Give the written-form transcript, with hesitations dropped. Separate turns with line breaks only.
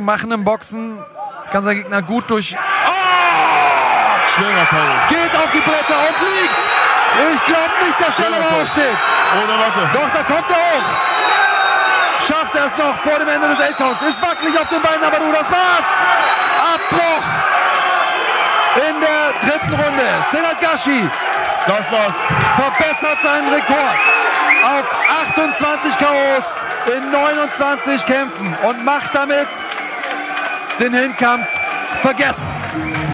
Machen im Boxen, kann sein Gegner gut durch...
Schwerer K.O.
Geht auf die Bretter und liegt. Ich glaube nicht, dass der noch aufsteht.
Oder warte.
Doch, da kommt er hoch. Schafft er es noch vor dem Ende des 8-Counts. Ist wackelig auf den Beinen, aber du, das war's. Abbruch in der dritten Runde. Senat Gashi.
Das war's.
Verbessert seinen Rekord auf 28 K.O.s in 29 Kämpfen und macht damit den Hinkampf vergessen.